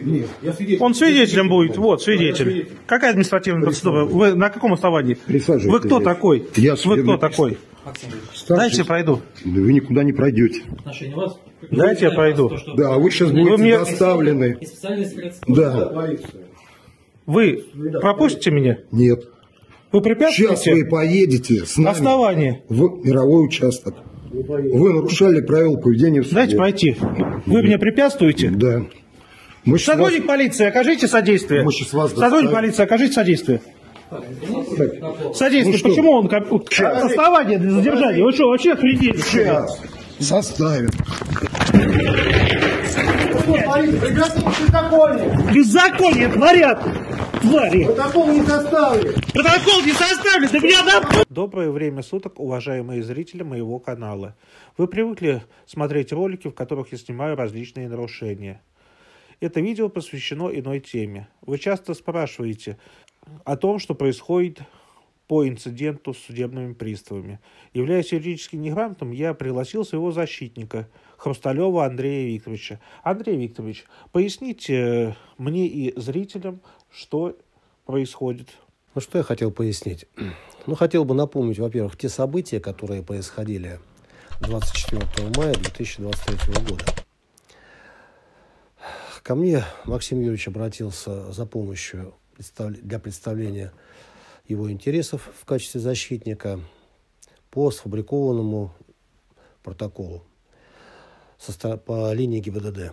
Нет, я свидетель. Он свидетелем будет. Вот, свидетель. Какая административная процедура? Вы на каком основании? Присаживайтесь. Вы кто такой? Я Вы кто такой? Дайте я пройду. Вы никуда не пройдете. Дайте я пройду. Да, вы сейчас будете доставлены. Да. Вы пропустите меня? Нет. Вы препятствуете? Сейчас вы поедете с нами Основание. в мировой участок. Вы нарушали правила поведения в суде. Дайте пройти. Вы мне препятствуете? Да. Мы сейчас Сотрудник полиции, окажите содействие. Мы сейчас вас Сотрудник доставим. полиции, окажите содействие. Содействие. Ну Почему он основание для задержания? Вы что, вообще охренели? Сейчас заставим. Беззаконие творят, твари. Протокол не составили. Протокол не составили, да меня на... Доброе время суток, уважаемые зрители моего канала. Вы привыкли смотреть ролики, в которых я снимаю различные нарушения. Это видео посвящено иной теме. Вы часто спрашиваете о том, что происходит по инциденту с судебными приставами. Являясь юридически неграмотным, я пригласил своего защитника, Хрусталева Андрея Викторовича. Андрей Викторович, поясните мне и зрителям, что происходит. Ну, что я хотел пояснить? Ну, хотел бы напомнить, во-первых, те события, которые происходили 24 мая 2023 года. Ко мне Максим Юрьевич обратился за помощью для представления его интересов в качестве защитника по сфабрикованному протоколу по линии ГИБДД.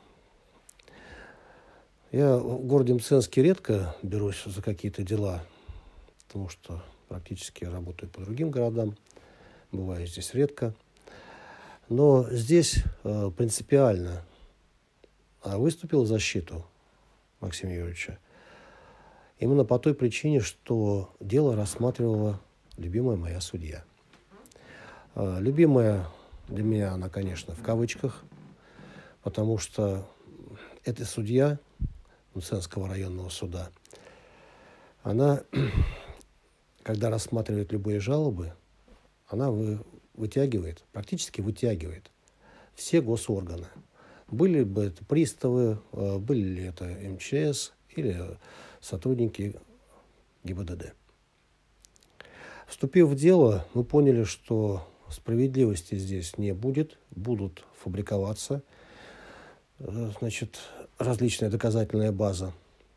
Я в городе Мценске редко берусь за какие-то дела, потому что практически работаю по другим городам, бываю здесь редко. Но здесь принципиально выступил в защиту Максима Юрьевича именно по той причине, что дело рассматривала любимая моя судья. Любимая для меня она, конечно, в кавычках, потому что эта судья Мценского районного суда, она, когда рассматривает любые жалобы, она вытягивает, практически вытягивает все госорганы. Были бы это приставы, были ли это МЧС или сотрудники ГИБДД. Вступив в дело, мы поняли, что справедливости здесь не будет, будут фабриковаться, значит, различная доказательная база.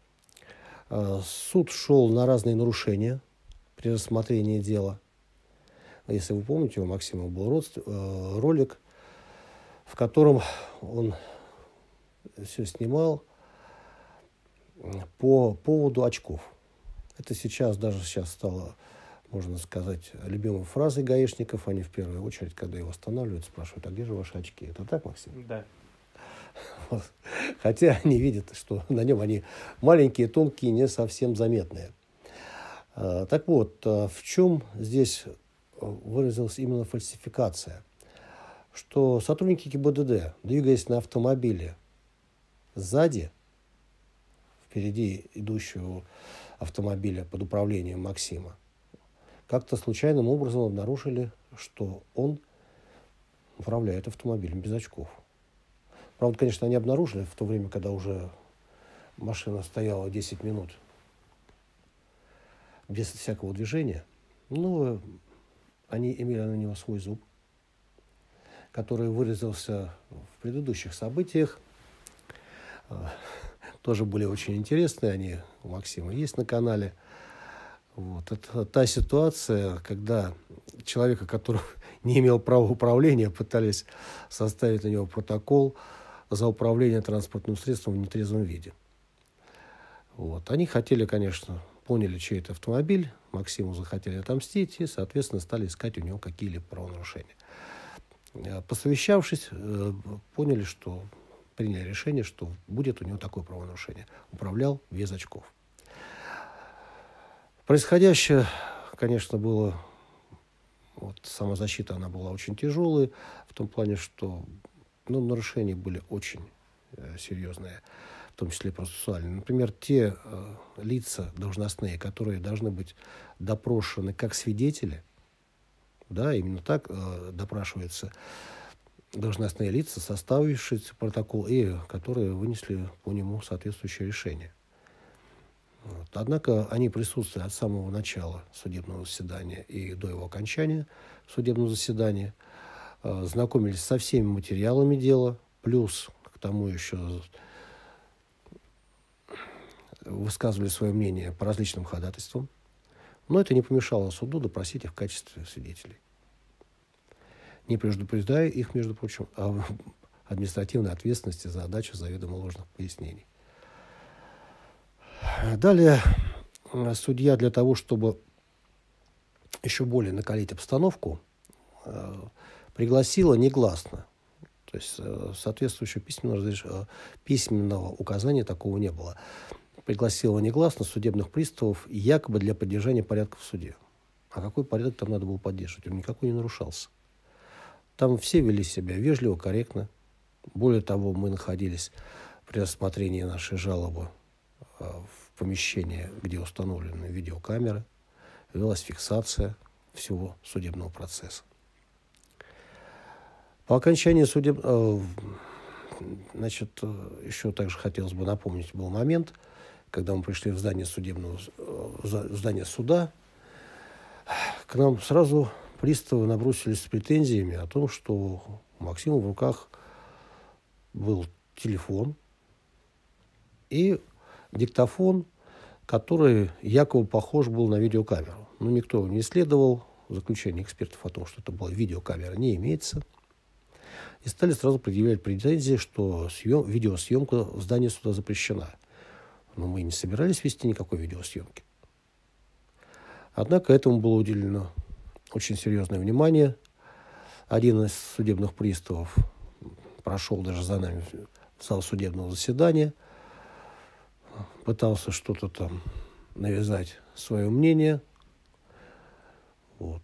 Суд шел на разные нарушения при рассмотрении дела. Если вы помните, у Максима был ролик, в котором он все снимал по поводу очков. Это даже сейчас стало, можно сказать, любимой фразой гаишников. Они в первую очередь, когда его останавливают, спрашивают: а где же ваши очки? Это так, Максим? Да. Вот. Хотя они видят, что на нем они маленькие, тонкие, не совсем заметные. Так вот, в чем здесь выразилась именно фальсификация? Что сотрудники ГИБДД, двигаясь на автомобиле сзади, впереди идущего автомобиля под управлением Максима, как-то случайным образом обнаружили, что он управляет автомобилем без очков. Правда, конечно, они обнаружили в то время, когда уже машина стояла 10 минут без всякого движения. Но они имели на него свой зуб, который выразился в предыдущих событиях. Тоже были очень интересные, они у Максима есть на канале. Вот. Это та ситуация, когда человека, который не имел права управления, пытались составить на него протокол за управление транспортным средством в нетрезвом виде. Вот. Они хотели, конечно, поняли, чей это автомобиль, Максиму захотели отомстить и, соответственно, стали искать у него какие-либо правонарушения. Посовещавшись, поняли, что приняли решение, что будет у него такое правонарушение. Управлял без очков. Происходящее, конечно, было... Вот, самозащита, она была очень тяжелой, в том плане, что нарушения были очень серьезные, в том числе процессуальные. Например, те лица должностные, которые должны быть допрошены как свидетели, да, именно так допрашивается должностные лица, составившие протокол и которые вынесли по нему соответствующее решение. Вот. Однако они присутствовали от самого начала судебного заседания и до его окончания судебного заседания, знакомились со всеми материалами дела, плюс к тому еще высказывали свое мнение по различным ходатайствам, но это не помешало суду допросить их в качестве свидетелей, не предупреждая их, между прочим, о административной ответственности за отдачу заведомо ложных пояснений. Далее судья для того, чтобы еще более накалить обстановку, пригласила негласно. То есть соответствующего письменного указания такого не было. Пригласила негласно судебных приставов якобы для поддержания порядка в суде. А какой порядок там надо было поддерживать? Он никакой не нарушался. Там все вели себя вежливо, корректно. Более того, мы находились при рассмотрении нашей жалобы в помещении, где установлены видеокамеры, велась фиксация всего судебного процесса. По окончании еще также хотелось бы напомнить, был момент, когда мы пришли в здание суда, к нам сразу приставы набросились с претензиями о том, что у Максима в руках был телефон и диктофон, который якобы похож был на видеокамеру. Но никто не исследовал, заключение экспертов о том, что это была видеокамера, не имеется. И стали сразу предъявлять претензии, что видеосъемка в здании суда запрещена. Но мы не собирались вести никакой видеосъемки. Однако этому было уделено очень серьезное внимание. Один из судебных приставов прошел даже за нами в зал судебного заседания, пытался что-то там навязать свое мнение. Вот.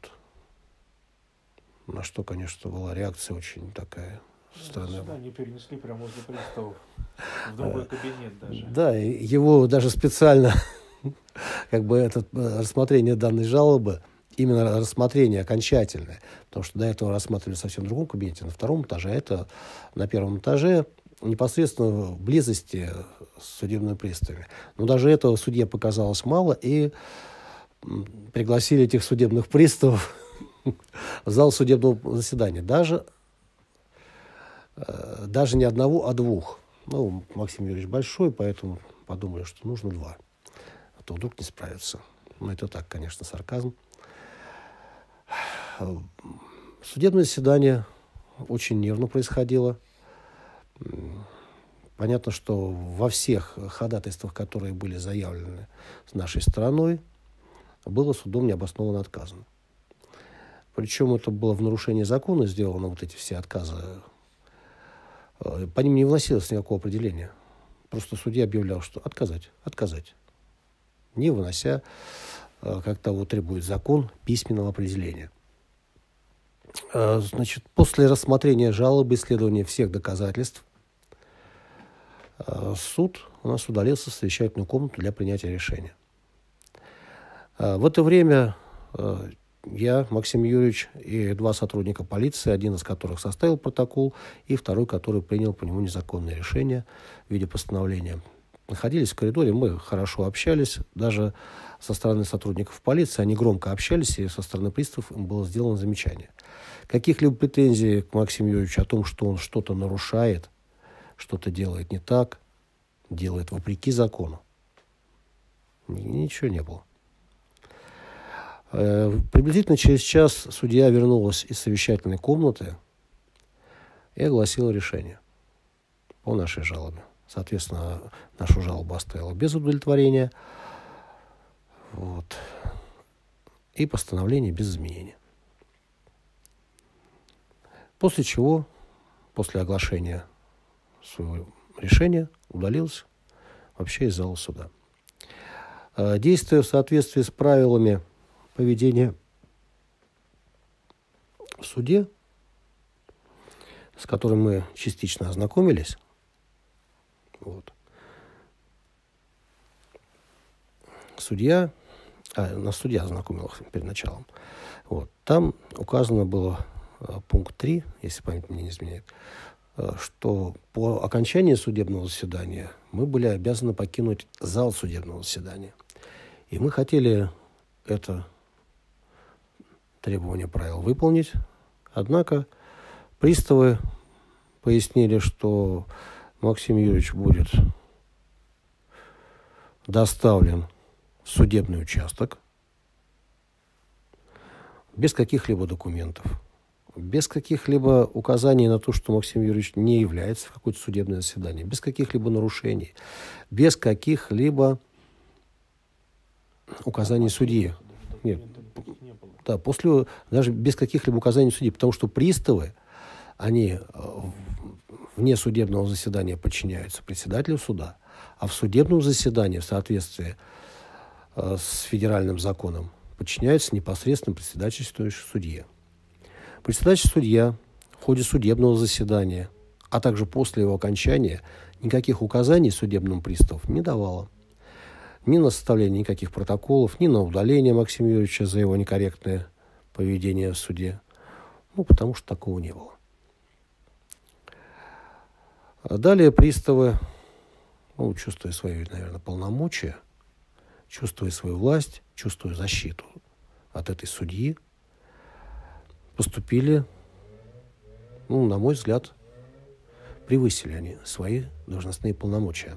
На что, конечно, была реакция очень такая странная. Сюда не перенесли прямо возле приставов, в другой кабинет даже. Да, его даже специально, это рассмотрение данной жалобы, именно рассмотрение окончательное, потому что до этого рассматривали в совсем другом кабинете, на втором этаже, а это на первом этаже, непосредственно в близости с судебными приставами. Но даже этого судье показалось мало, и пригласили этих судебных приставов в зал судебного заседания. Даже не одного, а двух. Ну, Максим Юрьевич большой, поэтому подумали, что нужно два. А то вдруг не справятся. Но это так, конечно, сарказм. Судебное заседание очень нервно происходило. Понятно, что во всех ходатайствах, которые были заявлены с нашей стороной, было судом необоснованно отказано. Причем это было в нарушении закона сделано, вот эти все отказы. По ним не вносилось никакого определения. Просто судья объявлял, что отказать, не вынося, как того требует закон, письменного определения. После рассмотрения жалобы, исследования всех доказательств, суд у нас удалился в совещательную комнату для принятия решения. В это время я, Максим Юрьевич, и два сотрудника полиции, один из которых составил протокол, и второй, который принял по нему незаконное решение в виде постановления, находились в коридоре, мы хорошо общались, даже со стороны сотрудников полиции, они громко общались, и со стороны приставов им было сделано замечание. Каких-либо претензий к Максиму Юрьевичу о том, что он что-то нарушает, что-то делает не так, делает вопреки закону, ничего не было. Приблизительно через час судья вернулась из совещательной комнаты и огласила решение по нашей жалобе. Соответственно, нашу жалобу оставила без удовлетворения. Вот. И постановление без изменения. После чего, после оглашения своего решения, удалился вообще из зала суда. Действуя в соответствии с правилами поведения в суде, с которым мы частично ознакомились, нас судья ознакомил перед началом. Там указано было пункт 3, если память мне не изменяет, что по окончании судебного заседания мы были обязаны покинуть зал судебного заседания. И мы хотели это требование правил выполнить, однако приставы пояснили, что Максим Юрьевич будет доставлен в судебный участок без каких-либо документов, без каких-либо указаний на то, что Максим Юрьевич не является в какое-то судебное заседание, без каких-либо нарушений, без каких-либо указаний судьи. Нет, да, даже без каких-либо указаний судьи, потому что приставы, они вне судебного заседания подчиняются председателю суда, а в судебном заседании, в соответствии с федеральным законом, подчиняются непосредственно председательствующему судье. Председательский судья в ходе судебного заседания, а также после его окончания, никаких указаний судебным приставам не давала. Ни на составление никаких протоколов, ни на удаление Максима Юрьевича за его некорректное поведение в суде. Потому что такого не было. А далее приставы, чувствуя свои, наверное, полномочия, чувствуя свою власть, чувствуя защиту от этой судьи, поступили, на мой взгляд, превысили они свои должностные полномочия.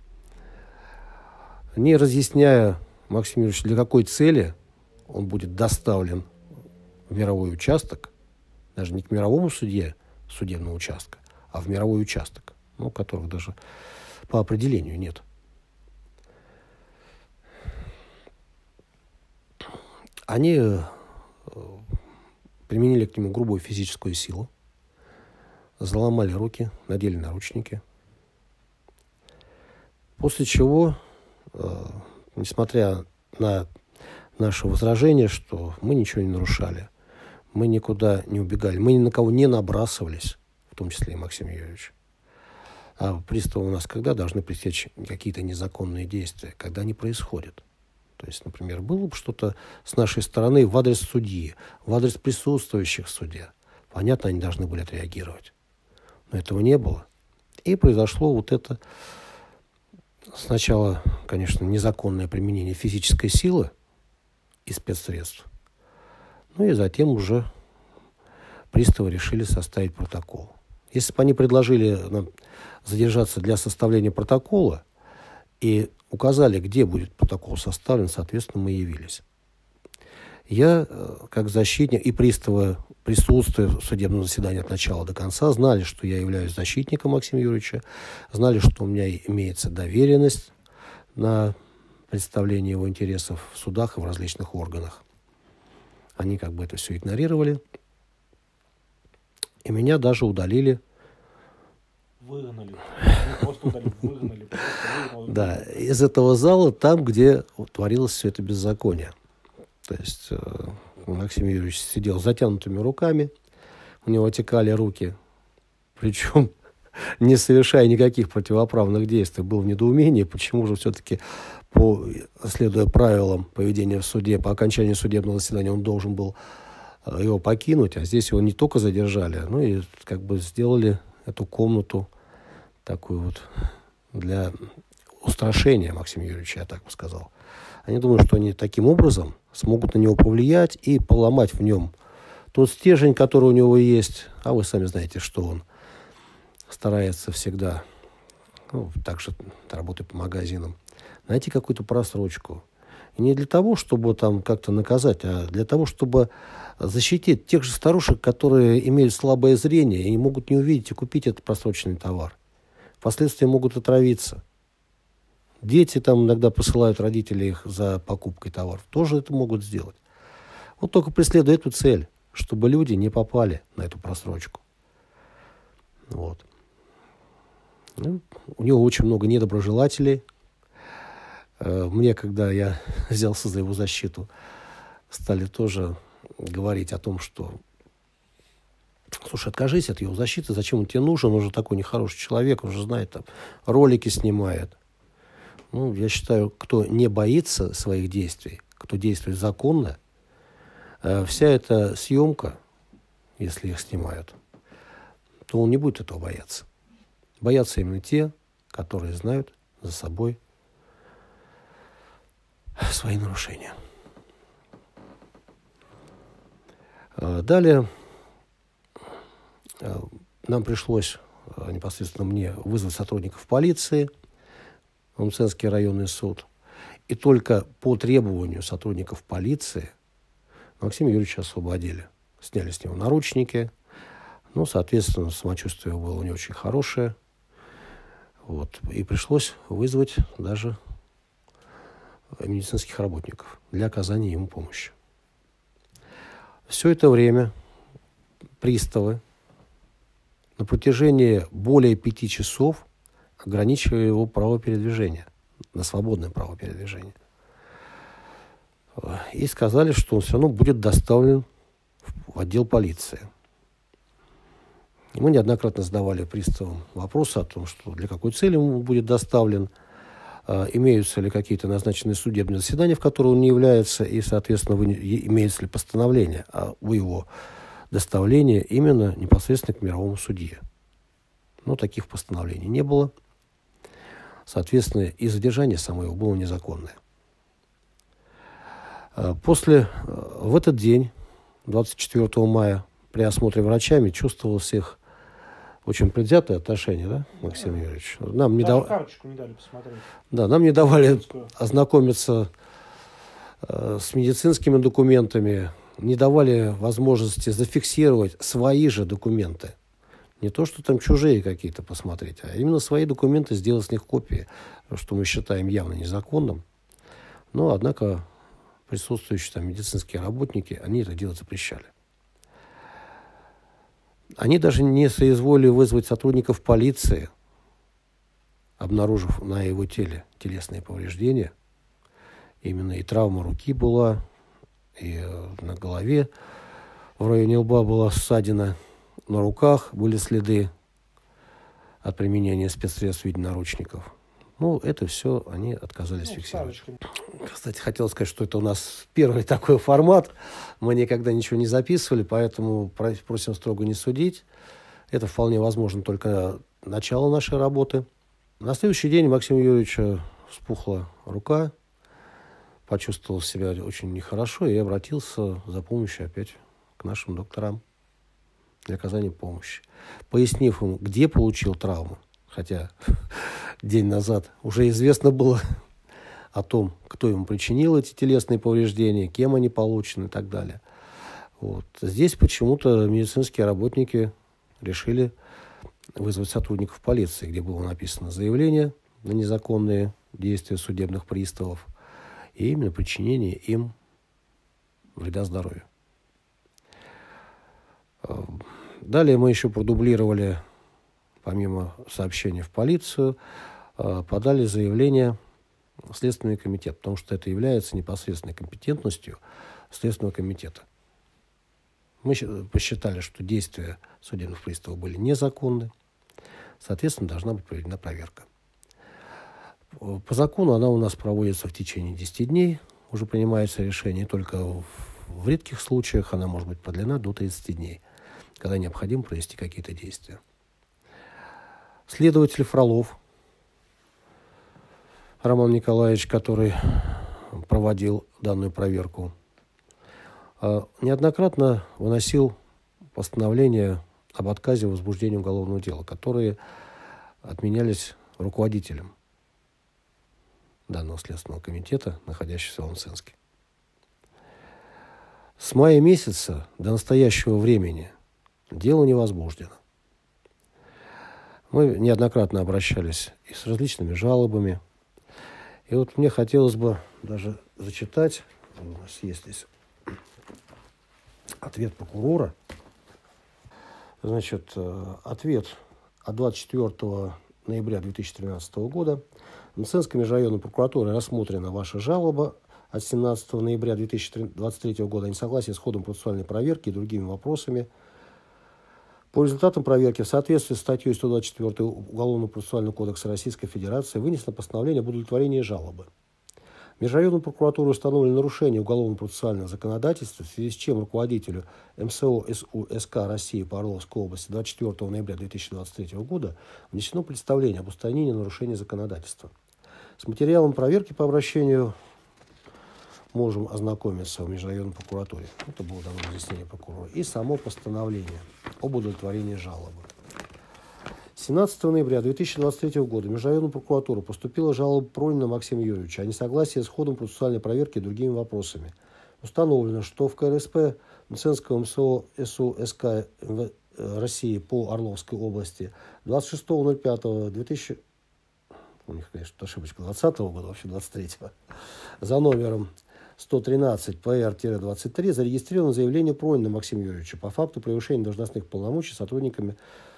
Не разъясняя Максиму Юрьевичу, для какой цели он будет доставлен в мировой участок, даже не к мировому судье судебного участка, а в мировой участок, которых даже по определению нет. Они применили к нему грубую физическую силу, заломали руки, надели наручники, после чего, несмотря на наше возражение, что мы ничего не нарушали, мы никуда не убегали, мы ни на кого не набрасывались, в том числе и Максим Юрьевич. А приставы у нас когда должны пресечь какие-то незаконные действия? Когда они происходят. То есть, например, было бы что-то с нашей стороны в адрес судьи, в адрес присутствующих в суде. Понятно, они должны были отреагировать. Но этого не было. И произошло вот это сначала, конечно, незаконное применение физической силы и спецсредств. И затем уже приставы решили составить протокол. Если бы они предложили нам задержаться для составления протокола и указали, где будет протокол составлен, соответственно, мы явились. Я, как защитник, и приставы, присутствуя в судебном заседании от начала до конца, знали, что я являюсь защитником Максима Юрьевича, знали, что у меня имеется доверенность на представление его интересов в судах и в различных органах. Они это все игнорировали. И меня даже удалили. Выгнали. Не просто удалили, выгнали. Да, из этого зала, там, где творилось все это беззаконие. То есть Максим Юрьевич сидел с затянутыми руками, у него отекали руки, причем не совершая никаких противоправных действий, был в недоумении, почему же все-таки, следуя правилам поведения в суде, по окончании судебного заседания он должен был его покинуть, а здесь его не только задержали, но и сделали эту комнату такую для устрашения Максима Юрьевича, я так бы сказал. Они думают, что они таким образом смогут на него повлиять и поломать в нем тот стержень, который у него есть. А вы сами знаете, что он старается всегда, также работая по магазинам, найти какую-то просрочку. И не для того, чтобы как-то наказать, а для того, чтобы защитить тех же старушек, которые имеют слабое зрение и могут не увидеть и купить этот просроченный товар. Впоследствии могут отравиться. Дети иногда посылают родителей их за покупкой товаров. Тоже это могут сделать. Только преследуя эту цель, чтобы люди не попали на эту просрочку. У него очень много недоброжелателей. Мне, когда я взялся за его защиту, стали тоже говорить о том, что слушай, откажись от его защиты, зачем он тебе нужен, он же такой нехороший человек, он же знает, ролики снимает. Я считаю, кто не боится своих действий, кто действует законно, вся эта съемка если их снимают, то он не будет этого бояться. Боятся именно те, которые знают за собой свои нарушения. Далее нам пришлось, непосредственно мне, вызвать сотрудников полиции в Мценский районный суд. И только по требованию сотрудников полиции Максима Юрьевича освободили. Сняли с него наручники. Ну, соответственно, самочувствие было не очень хорошее. Вот. И пришлось вызвать даже медицинских работников для оказания ему помощи. Все это время приставы на протяжении более 5 часов ограничивали его право передвижения, на свободное право передвижения. И сказали, что он все равно будет доставлен в отдел полиции. И мы неоднократно задавали приставам вопросы о том, что для какой цели он будет доставлен, имеются ли какие-то назначенные судебные заседания, в которые он не является, и, соответственно, имеется ли постановление о его доставлении именно непосредственно к мировому судье. Но таких постановлений не было. Соответственно, и задержание само его было незаконное. В этот день, 24 мая, при осмотре врачами чувствовалось их очень предвзятое отношение, да, Максим Юрьевич? Нам не карточку не дали посмотреть. Да, нам не давали ознакомиться с медицинскими документами, не давали возможности зафиксировать свои же документы. Не то, что там чужие какие-то посмотреть, а именно свои документы, сделать с них копии, что мы считаем явно незаконным. Но, однако, присутствующие там медицинские работники, они это делать запрещали. Они даже не соизволили вызвать сотрудников полиции, обнаружив на его теле телесные повреждения. Именно и травма руки была, и на голове в районе лба была ссадина, на руках были следы от применения спецсредств в виде наручников. Ну, это все они отказались фиксировать. Кстати, хотел сказать, что это у нас первый такой формат. Мы никогда ничего не записывали, поэтому просим строго не судить. Это вполне возможно только начало нашей работы. На следующий день Максима Юрьевича вспухла рука, почувствовал себя очень нехорошо и обратился за помощью опять к нашим докторам для оказания помощи. Пояснив ему, где получил травму, хотя день назад уже известно было о том, кто ему причинил эти телесные повреждения, кем они получены и так далее. Вот. Здесь почему-то медицинские работники решили вызвать сотрудников полиции, где было написано заявление на незаконные действия судебных приставов и именно причинение им вреда здоровью. Далее мы еще продублировали, помимо сообщения в полицию, подали заявление в Следственный комитет, потому что это является непосредственной компетентностью Следственного комитета. Мы посчитали, что действия судебных приставов были незаконны, соответственно, должна быть проведена проверка. По закону она у нас проводится в течение 10 дней, уже принимается решение, только в редких случаях она может быть продлена до 30 дней, когда необходимо провести какие-то действия. Следователь Фролов Роман Николаевич, который проводил данную проверку, неоднократно выносил постановления об отказе в возбуждении уголовного дела, которые отменялись руководителем данного Следственного комитета, находящегося в Мценске. С мая месяца до настоящего времени дело не возбуждено. Мы неоднократно обращались и с различными жалобами. И вот мне хотелось бы даже зачитать, у нас есть здесь ответ прокурора. Значит, ответ от 24 ноября 2013 года. Мценской межрайонной прокуратурой рассмотрена ваша жалоба от 17 ноября 2023 года о несогласии с ходом процессуальной проверки и другими вопросами. По результатам проверки в соответствии с статьей 124 Уголовно-процессуального кодекса Российской Федерации вынесено постановление об удовлетворении жалобы. Межрайонной прокуратурой установлено нарушение уголовно-процессуального законодательства, в связи с чем руководителю МСО СУ СК России по Орловской области 24 ноября 2023 года внесено представление об устранении нарушения законодательства. С материалом проверки по обращению можем ознакомиться в межрайонной прокуратуре. Это было дано разъяснение прокурора. И само постановление об удовлетворении жалобы. 17 ноября 2023 года в межрайонную прокуратуру поступила жалоба Пронина Максима Юрьевича о несогласии с ходом процессуальной проверки и другими вопросами. Установлено, что в КРСП Мценского МСО СУ СК России по Орловской области 26.05.2000, у них, конечно, ошибочка 20 года, вообще 23-го, за номером 113 ПР-23 зарегистрировано заявление Пронина Максима Юрьевича по факту превышения должностных полномочий сотрудниками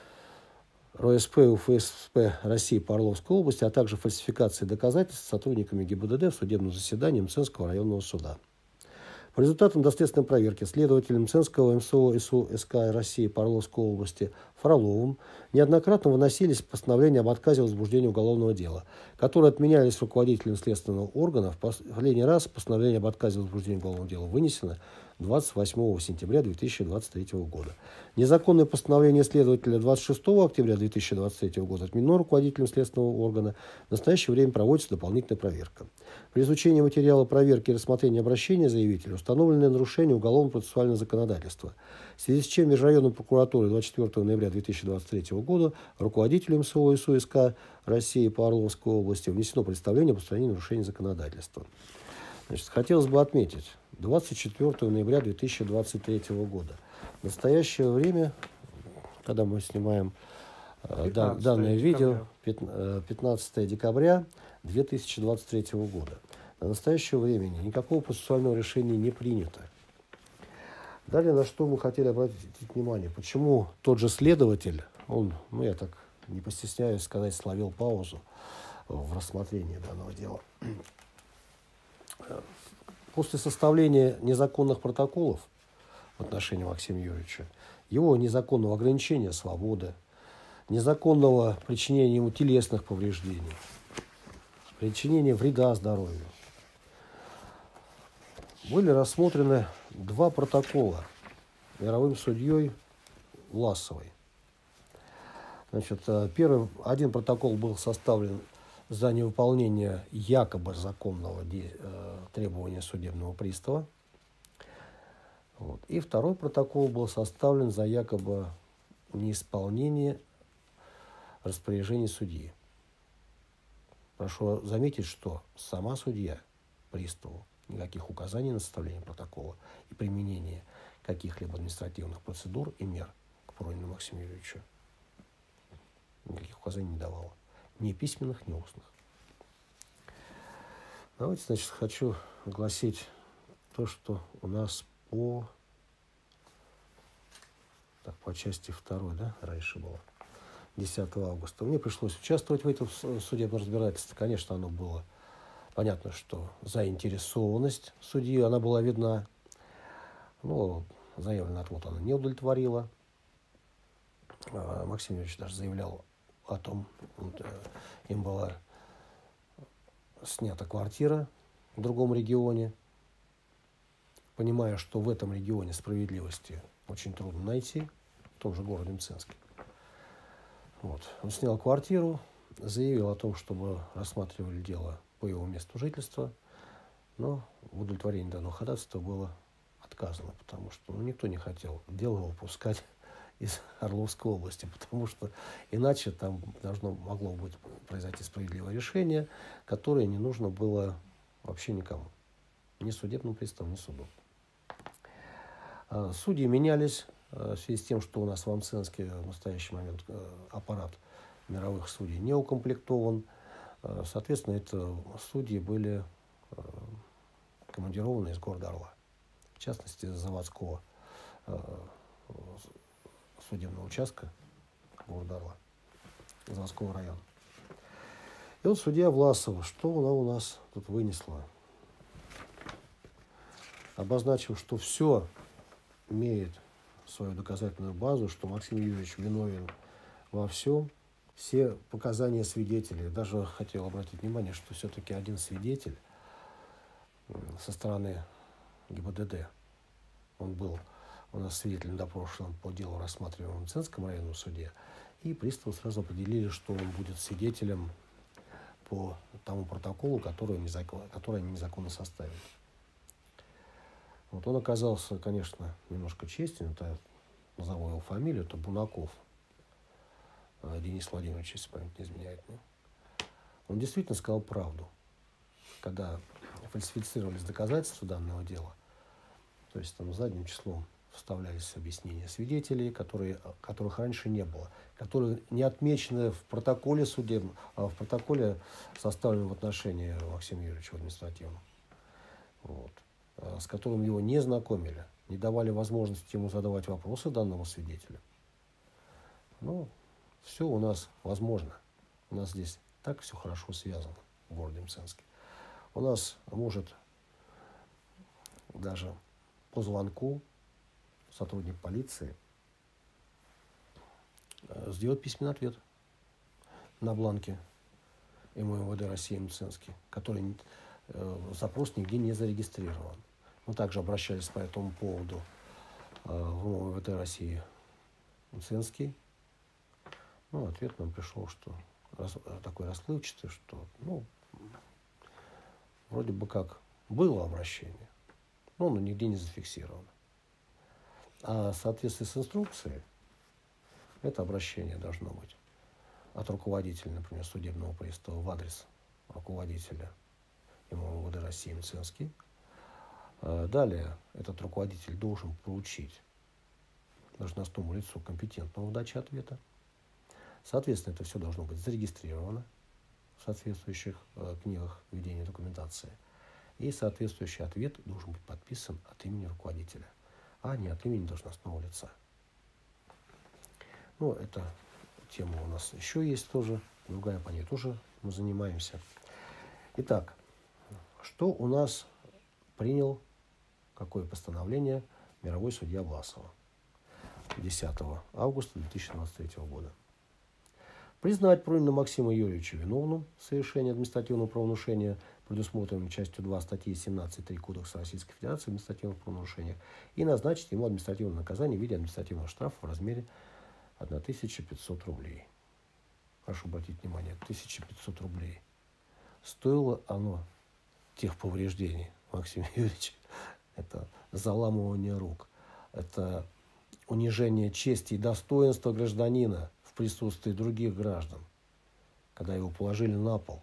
РОСП и УФСП России по Орловской области, а также фальсификации доказательств сотрудниками ГИБДД в судебном заседании Мценского районного суда. По результатам доследственной проверки следователем Мценского МСО СУ СК России по Орловской области Фроловым неоднократно выносились постановления об отказе в возбуждении уголовного дела, которые отменялись руководителем следственного органа. В последний раз постановление об отказе в возбуждении уголовного дела вынесено 28 сентября 2023 года. Незаконное постановление следователя 26 октября 2023 года отменено руководителем следственного органа. В настоящее время проводится дополнительная проверка. При изучении материала проверки и рассмотрении обращения заявителя установлены нарушения уголовно-процессуального законодательства, в связи с чем межрайонной прокуратурой 24 ноября 2023 года руководителем МСО СУ СК России по Орловской области внесено представление об устранении нарушений законодательства. Значит, хотелось бы отметить, 24 ноября 2023 года. В настоящее время, когда мы снимаем данное видео, 15 декабря 2023 года. На настоящее время никакого процессуального решения не принято. Далее, на что мы хотели обратить внимание. Почему тот же следователь, он, я так не постесняюсь сказать, словил паузу в рассмотрении данного дела. После составления незаконных протоколов в отношении Максима Юрьевича, его незаконного ограничения свободы, незаконного причинения ему телесных повреждений, причинения вреда здоровью, были рассмотрены два протокола мировым судьей Власовой. Значит, один протокол был составлен за невыполнение якобы законного требования судебного пристава. И второй протокол был составлен за якобы неисполнение распоряжений судьи. Прошу заметить, что сама судья приставу никаких указаний на составление протокола и применение каких-либо административных процедур и мер к Пронину Максиму Юрьевичу никаких указаний не давала. Ни письменных, ни устных. Давайте, значит, хочу огласить то, что у нас по части 2, раньше было, 10 августа. Мне пришлось участвовать в этом судебном разбирательстве. Конечно, оно было понятно, что заинтересованность судьи, она была видна. Но заявленный отвод она не удовлетворила. Максим Юрьевич даже заявлял о том, им была снята квартира в другом регионе, понимая, что в этом регионе справедливости очень трудно найти, в том же городе Мценске. Он снял квартиру, заявил о том, чтобы рассматривали дело по его месту жительства, но в удовлетворении данного ходатайства было отказано, потому что никто не хотел дело выпускать из Орловской области, потому что иначе там могло быть произойти справедливое решение, которое не нужно было вообще никому, ни судебному приставу, ни суду. Судьи менялись в связи с тем, что у нас в Мценске в настоящий момент аппарат мировых судей не укомплектован. Соответственно, это судьи были командированы из города Орла, в частности, из заводского судебного участка города Орла, заводского района. И судья Власова, что она у нас тут вынесла? Обозначив, что все имеет свою доказательную базу, что Максим Юрьевич виновен во всем, все показания свидетелей. Даже хотел обратить внимание, что все-таки один свидетель со стороны ГИБДД. Он был у нас свидетелем допрошенным по делу, рассматриваемому в Мценском районном суде. И приставы сразу определили, что он будет свидетелем по тому протоколу, который они незаконно составили. Вот он оказался, конечно, немножко честен. Это, назову его фамилию, это Бунаков Денис Владимирович, если память не изменяет. Он действительно сказал правду, когда фальсифицировались доказательства данного дела. То есть там задним числом вставлялись объяснения свидетелей, которых раньше не было, которые не отмечены в протоколе судебном, а в протоколе, составленном в отношении Максима Юрьевича административном, вот, с которым его не знакомили, не давали возможности ему задавать вопросы данному свидетелю. Ну, все у нас возможно. У нас здесь так все хорошо связано в городе Мценске. У нас может даже по звонку сотрудник полиции сделать письменный ответ на бланке МВД России Мценский, который запрос нигде не зарегистрирован. Мы также обращались по этому поводу в МВД России Мценский. Ну, ответ нам пришел, что такой расплывчатый, что, ну, вроде бы как было обращение, но оно нигде не зафиксировано. А в соответствии с инструкцией это обращение должно быть от руководителя, например, судебного пристава в адрес руководителя МВД России Мценский. Далее этот руководитель должен поручить должностному лицу компетентного в даче ответа. Соответственно, это все должно быть зарегистрировано в соответствующих книгах ведения документации. И соответствующий ответ должен быть подписан от имени руководителя, а не от имени должностного лица. Ну, эта тема у нас еще есть тоже, другая, по ней тоже мы занимаемся. Итак, что у нас принял, какое постановление мировой судья Власова 10 августа 2023 года? Признать Пронина Максима Юрьевича виновным в совершении административного правонарушения, предусмотренным частью 2 статьи 17.3 Кодекса Российской Федерации об административных правонарушениях, и назначить ему административное наказание в виде административного штрафа в размере 1500 рублей. Прошу обратить внимание, 1500 рублей. Стоило оно тех повреждений Максима Юрьевича. Это заламывание рук, это унижение чести и достоинства гражданина в присутствии других граждан, когда его положили на пол,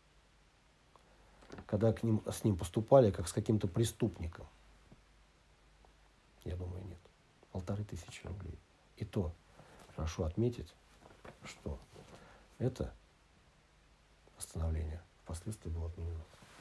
когда с ним поступали как с каким-то преступником. Я думаю, нет. 1500 рублей. И то прошу отметить, что это постановление впоследствии было отменено.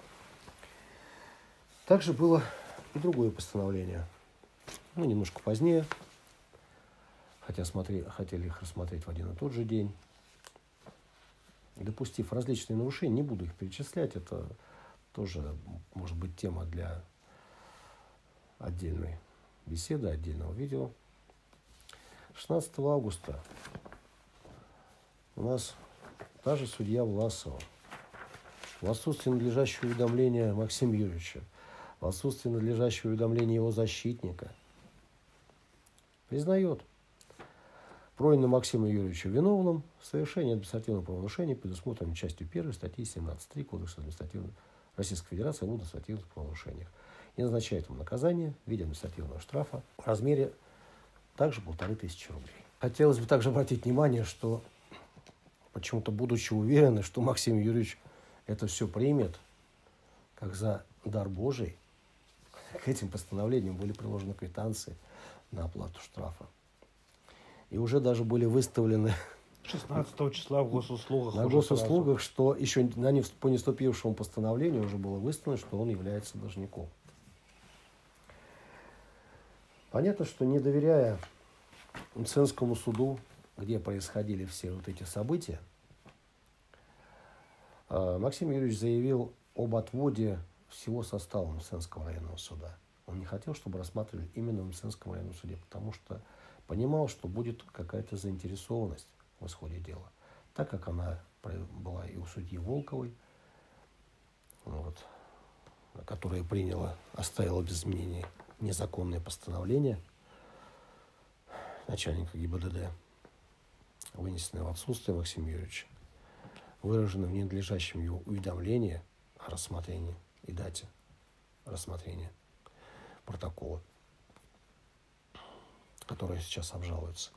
Также было и другое постановление, ну, немножко позднее, хотя хотели их рассмотреть в один и тот же день. Допустив различные нарушения, не буду их перечислять, это тоже может быть тема для отдельной беседы, отдельного видео. 16 августа у нас та же судья Власова в отсутствии надлежащего уведомления Максима Юрьевича, в отсутствии надлежащего уведомления его защитника признает Пронина Максима Юрьевича виновным в совершении административного правонарушения, предусмотренным частью 1 статьи 17.3 Кодекса Российской Федерации об административных правонарушениях, и назначает ему наказание в виде административного штрафа в размере также 1500 рублей. Хотелось бы также обратить внимание, что почему-то, будучи уверены, что Максим Юрьевич это все примет, как за дар Божий, к этим постановлениям были приложены квитанции на оплату штрафа. И уже даже были выставлены 16 числа в госуслугах. на госуслугах, что еще по неступившему постановлению уже было выставлено, что он является должником. Понятно, что не доверяя Мценскому суду, где происходили все вот эти события, Максим Юрьевич заявил об отводе всего состава Мценского районного суда. Он не хотел, чтобы рассматривали именно в Мценском районном суде, потому что понимал, что будет какая-то заинтересованность в исходе дела, так как она была и у судьи Волковой. Вот. которое приняло, оставило без изменений незаконное постановление начальника ГИБДД, вынесенное в отсутствие Максима Юрьевича, выражено в ненадлежащем его уведомлении о рассмотрении и дате рассмотрения протокола, который сейчас обжалуется.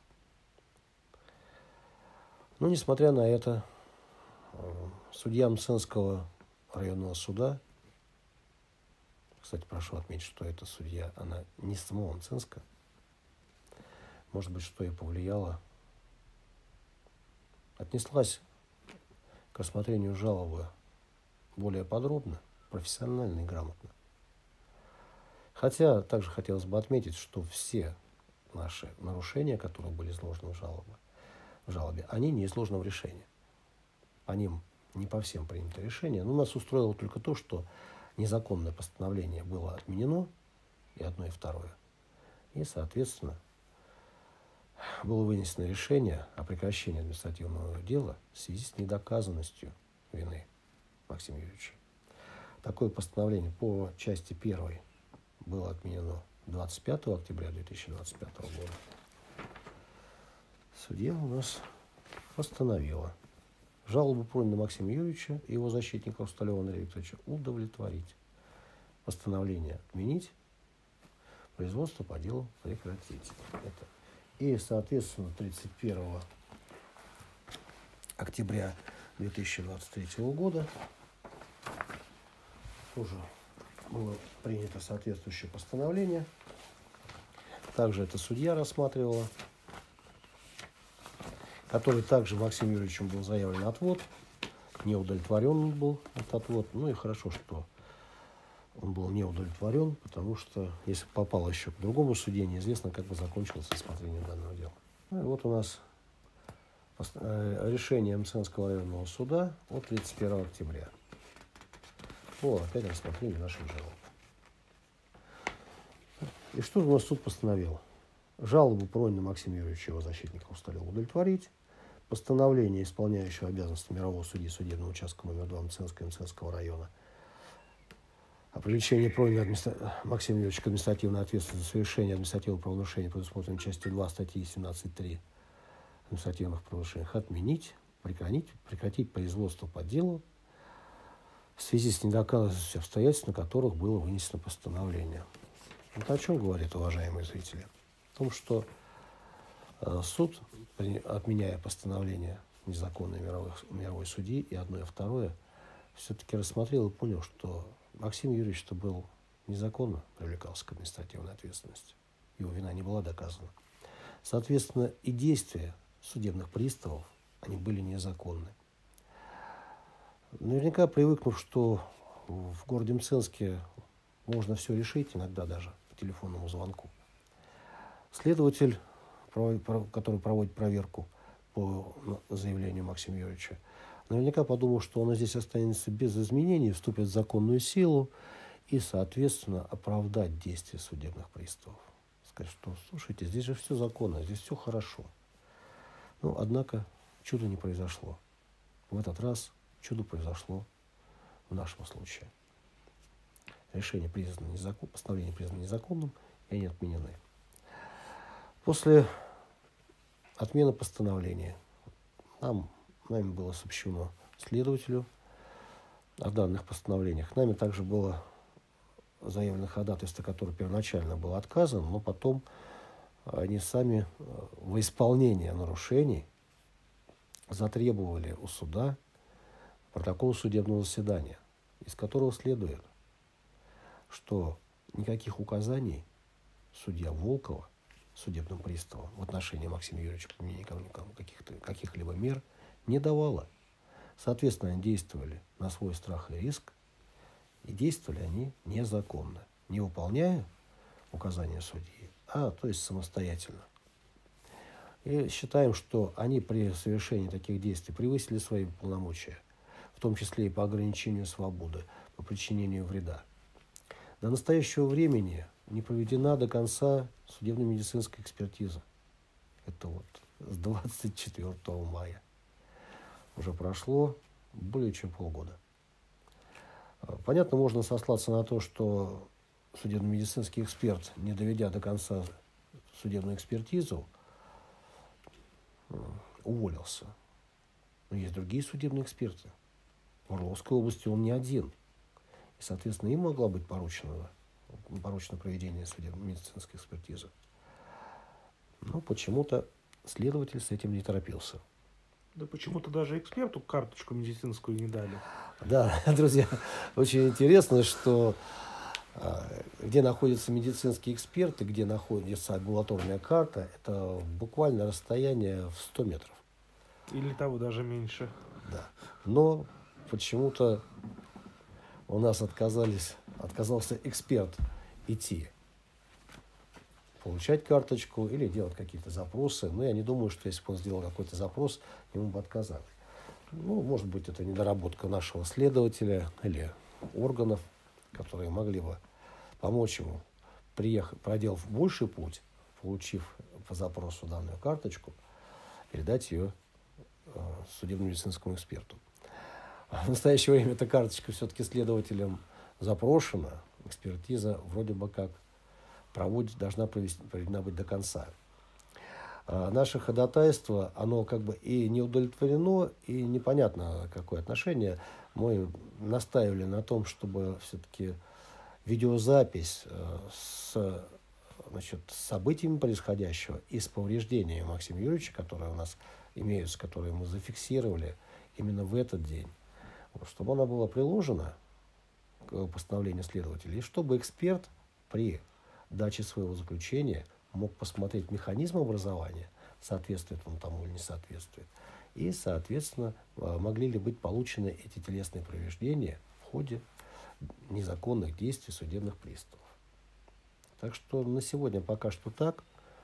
Но, несмотря на это, судья Мценского районного суда, кстати, прошу отметить, что эта судья, она не самого Мценска, может быть, что и повлияло, отнеслась к рассмотрению жалобы более подробно, профессионально и грамотно. Хотя также хотелось бы отметить, что все наши нарушения, которые были изложены в жалобе, они не изложены в решении. По ним не по всем принято решение, но нас устроило только то, что незаконное постановление было отменено, и одно, и второе. И, соответственно, было вынесено решение о прекращении административного дела в связи с недоказанностью вины Максима Юрьевича. Такое постановление по части 1 было отменено 25 октября 2025 года. Судья у нас постановила жалобу Пронина Максима Юрьевича и его защитника Усталева Андрея Викторовича удовлетворить. Постановление отменить, производство по делу прекратить. Это. И, соответственно, 31 октября 2023 года тоже было принято соответствующее постановление. Также это судья рассматривала, который также Максимом Юрьевичем был заявлен отвод. Не удовлетворен был этот отвод. Ну и хорошо, что он был не удовлетворен, потому что если попал еще к другому судье, неизвестно, как бы закончилось рассмотрение данного дела. Ну и вот у нас решение Мценского районного суда от 31 октября по опять рассмотрению наших жалоб. И что же у нас суд постановил? Жалобу Пронина Максима Юрьевича, его защитника Усталева, удовлетворить. Постановление, исполняющего обязанности мирового судьи судебного участка номер 2 Мценского района о привлечении Пронина Максима Юрьевича к административной ответственности за совершение административного правонарушения, предусмотренного частью 2 статьи 17.3 административных правонарушений, отменить, прекратить производство по делу в связи с недоказанностью обстоятельств, на которых было вынесено постановление. Вот о чем говорит, уважаемые зрители? О том, что суд, отменяя постановление незаконной мировой судьи и одно и второе, все-таки рассмотрел и понял, что Максим Юрьевич-то был незаконно привлекался к административной ответственности. Его вина не была доказана. Соответственно, и действия судебных приставов, они были незаконны. Наверняка привыкнув, что в городе Мценске можно все решить, иногда даже по телефонному звонку, следователь, который проводит проверку по заявлению Максима Юрьевича, наверняка подумал, что он здесь останется без изменений, вступит в законную силу и, соответственно, оправдать действия судебных приставов. Сказать, что, слушайте, здесь же все законно, здесь все хорошо. Но, однако, чудо не произошло. В этот раз чудо произошло в нашем случае. Решение признано незаконным, постановление признано незаконным, и они отменены. После отмены постановления нами было сообщено следователю о данных постановлениях. Нами также было заявлено ходатайство, которое первоначально было отказано, но потом они сами во исполнение нарушений затребовали у суда протокол судебного заседания, из которого следует, что никаких указаний судья Волкова судебным приставом в отношении Максима Юрьевича применения каких-либо мер не давала. Соответственно, они действовали на свой страх и риск, и действовали они незаконно, не выполняя указания судьи, то есть самостоятельно. И считаем, что они при совершении таких действий превысили свои полномочия, в том числе и по ограничению свободы, по причинению вреда. До настоящего времени не проведена до конца судебно-медицинская экспертиза. Это вот с 24 мая. Уже прошло более чем полгода. Понятно, можно сослаться на то, что судебно-медицинский эксперт, не доведя до конца судебную экспертизу, уволился. Но есть другие судебные эксперты. В Орловской области он не один. И, соответственно, им могла быть поручено проведение судебно-медицинской экспертизы. Но почему-то следователь с этим не торопился. Да почему-то даже эксперту карточку медицинскую не дали. Да, друзья, очень интересно, что где находится медицинский эксперт и где находится амбулаторная карта, это буквально расстояние в 100 метров. Или того даже меньше. Да. Но почему-то у нас отказался эксперт идти, получать карточку или делать какие-то запросы. Но я не думаю, что если бы он сделал какой-то запрос, ему бы отказали. Ну, может быть, это недоработка нашего следователя или органов, которые могли бы помочь ему, проделав больший путь, получив по запросу данную карточку, передать ее судебно-медицинскому эксперту. В настоящее время эта карточка все-таки следователем запрошена. Экспертиза вроде бы как должна проведена быть до конца. Наше ходатайство, оно как бы и не удовлетворено, и непонятно, какое отношение. Мы настаивали на том, чтобы все-таки видеозапись с событиями происходящего и с повреждениями Максима Юрьевича, которые у нас имеются, которые мы зафиксировали именно в этот день, чтобы она была приложена к постановлению следователя, и чтобы эксперт при даче своего заключения мог посмотреть механизм образования, соответствует он тому или не соответствует, и, соответственно, могли ли быть получены эти телесные повреждения в ходе незаконных действий судебных приставов. Так что на сегодня пока что так.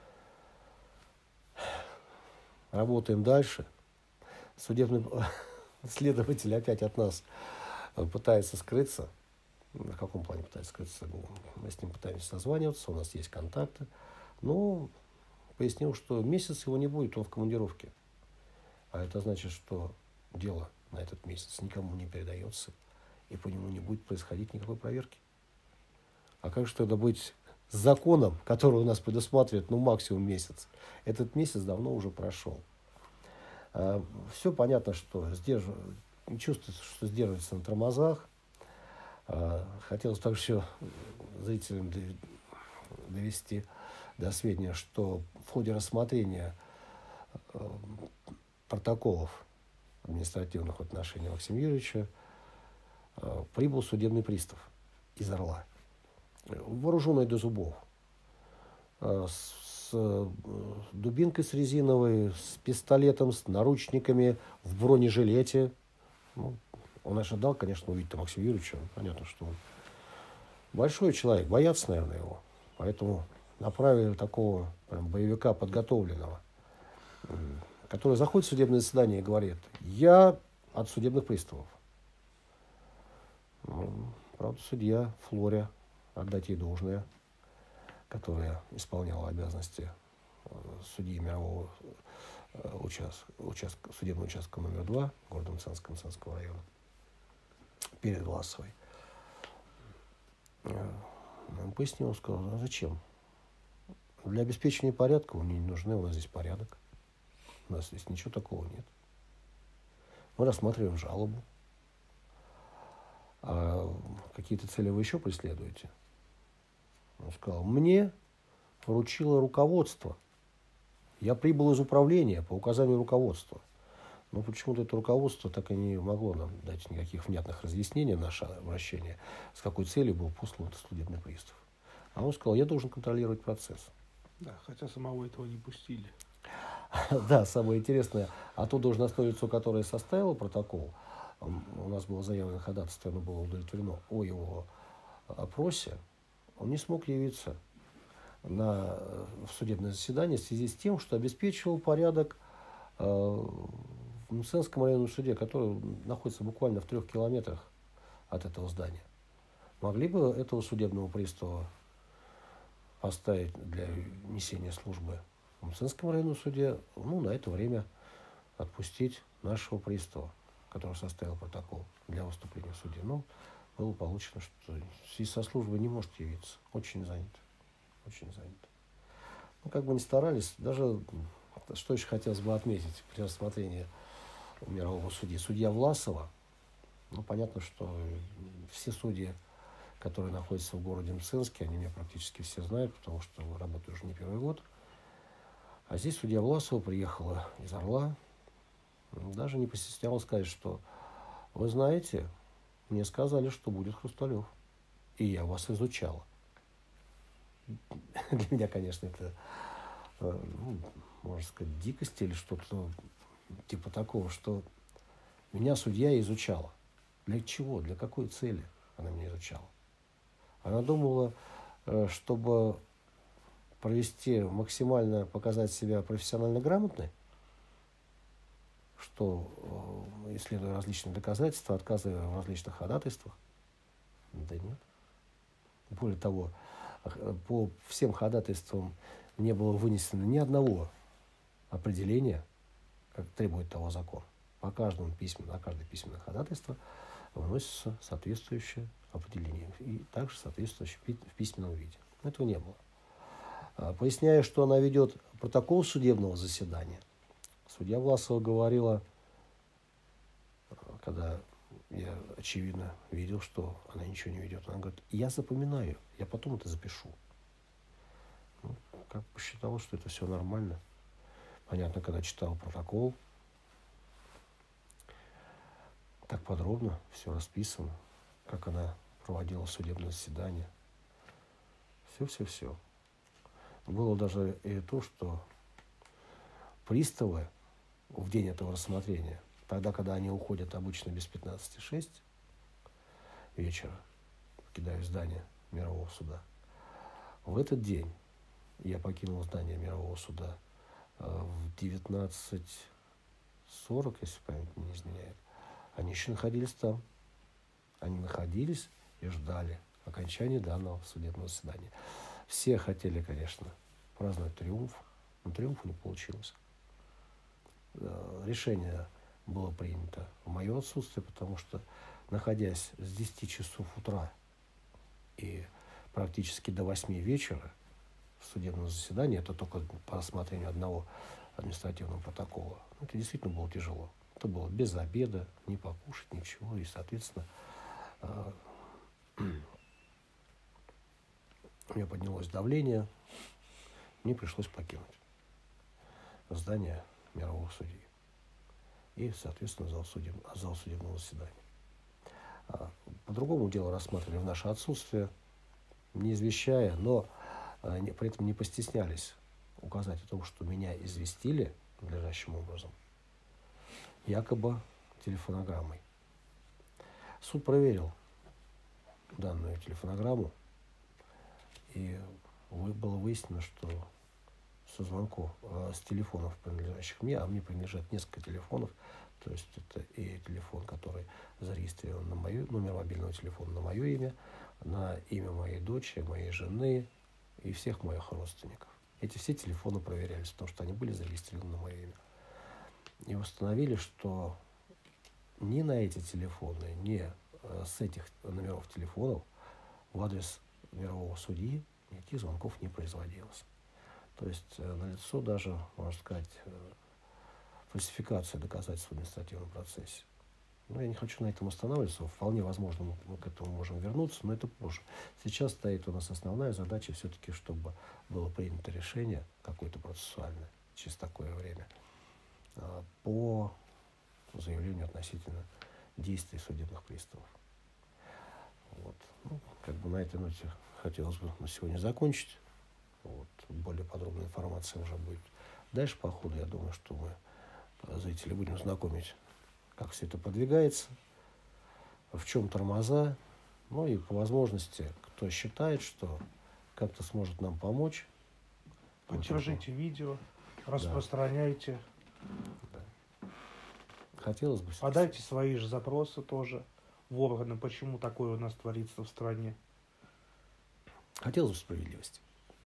Работаем дальше. Судебный следователь опять от нас пытается скрыться. В каком плане пытается скрыться? Мы с ним пытаемся созваниваться, у нас есть контакты. Но пояснил, что месяц его не будет, он в командировке. А это значит, что дело на этот месяц никому не передается, и по нему не будет происходить никакой проверки. А как же тогда быть с законом, который у нас предусматривает максимум месяц? Этот месяц давно уже прошел. Все понятно, что чувствуется, что сдерживается на тормозах. Хотелось также еще зрителям довести до сведения, что в ходе рассмотрения протоколов административных в отношении Максима Юрьевича прибыл судебный пристав из Орла, вооруженный до зубов, с дубинкой с резиновой, с пистолетом, с наручниками, в бронежилете. Он ожидал, конечно, увидеть Максима Юрьевича. Понятно, что он большой человек, боятся, наверное, его. Поэтому направили такого боевика подготовленного, который заходит в судебное заседание и говорит: я от судебных приставов. Правда, судья Флоря, отдать ей должное, которая исполняла обязанности судьи мирового судебного участка номер 2 города Мценского района перед Власовой. Он пояснил, сказал: а зачем? Для обеспечения порядка мне не нужны, у нас здесь порядок. У нас здесь ничего такого нет. Мы рассматриваем жалобу. А какие-то цели вы еще преследуете? Он сказал: мне поручило руководство. Я прибыл из управления по указанию руководства. Но почему-то это руководство так и не могло нам дать никаких внятных разъяснений на наше обращение, с какой целью был послан судебный пристав. А он сказал: я должен контролировать процесс. Да, хотя самого этого не пустили. Да, самое интересное, а то должностное лицо, которое составило протокол, у нас было заявлено ходатайство, оно было удовлетворено о его опросе, он не смог явиться в судебное заседание в связи с тем, что обеспечивал порядок в Мценском районном суде, который находится буквально в 3 километрах от этого здания. Могли бы этого судебного пристава поставить для несения службы в Мценском районном суде, на это время отпустить нашего пристава, который составил протокол для выступления в суде. Но было получено, что в связи со службой не может явиться. Очень занят. Очень занят. Ну, как бы ни старались, даже, что еще хотелось бы отметить при рассмотрении мирового судьи. Судья Власова, ну, понятно, что все судьи, которые находятся в городе Мценске, они меня практически все знают, потому что работаю уже не первый год. А здесь судья Власова приехала из Орла, даже не постеснялась сказать, что вы знаете, мне сказали, что будет Хрусталев, и я вас изучала. Для меня, конечно, это, ну, можно сказать, дикость или что-то типа такого, что меня судья изучала. Для чего? Для какой цели она меня изучала? Она думала, чтобы провести максимально, показать себя профессионально грамотной, что, исследуя различные доказательства, отказывая в различных ходатайствах. Да нет. Более того, по всем ходатайствам не было вынесено ни одного определения, как требует того закон. На каждое письменное ходатайство выносится соответствующее определение и также соответствующее в письменном виде. Этого не было. Поясняя, что она ведет протокол судебного заседания, судья Власова говорила, когда я, очевидно, видел, что она ничего не ведет, она говорит, я запоминаю, я потом это запишу. Ну, как посчитала, что это все нормально. Понятно, когда читал протокол, так подробно все расписано, как она проводила судебное заседание. Все. Было даже и то, что приставы в день этого рассмотрения, тогда, когда они уходят обычно без 15:06 вечера, покидая здание мирового суда, в этот день я покинул здание мирового суда в 19:40, если память не изменяет. Они еще находились там. Они находились и ждали окончания данного судебного заседания. Все хотели, конечно, праздновать триумф, но триумфа не получилось. Решение было принято в мое отсутствие, потому что, находясь с 10 часов утра и практически до 8 вечера в судебном заседании, это только по рассмотрению одного административного протокола, это действительно было тяжело. Это было без обеда, не покушать, ничего. И, соответственно, у меня поднялось давление, мне пришлось покинуть здание мирового судьи и, соответственно, зал судебного заседания. По другому делу рассматривали в наше отсутствие, не извещая, но при этом не постеснялись указать о том, что меня известили надлежащим образом, якобы телефонограммой. Суд проверил данную телефонограмму, и было выяснено, что со звонков, с телефонов, принадлежащих мне, а мне принадлежат несколько телефонов, то есть это и телефон, который зарегистрирован на мое, номер мобильного телефона на мое имя, на имя моей дочери, моей жены и всех моих родственников. Эти все телефоны проверялись, потому что они были зарегистрированы на мое имя. И установили, что ни на эти телефоны, ни с этих номеров телефонов в адрес мирового судьи никаких звонков не производилось. То есть налицо даже, можно сказать, фальсификация доказательств в административном процессе. Но я не хочу на этом останавливаться. Вполне возможно, мы к этому можем вернуться, но это позже. Сейчас стоит у нас основная задача все-таки, чтобы было принято решение какое-то процессуальное через такое время по заявлению относительно действий судебных приставов. Вот. Ну, как бы на этой ноте хотелось бы на сегодня закончить. Вот. Более подробная информация уже будет дальше по ходу. Я думаю, что мы зрители будем знакомить, как все это продвигается, в чем тормоза. Ну и по возможности, кто считает, что как-то сможет нам помочь. Поддержите видео, распространяйте. Да. Хотелось бы... Подайте свои же запросы тоже в органы, почему такое у нас творится в стране. Хотелось бы справедливости.